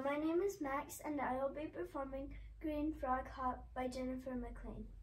my name is Max and I will be performing Green Frog Hop by Jennifer MacLean.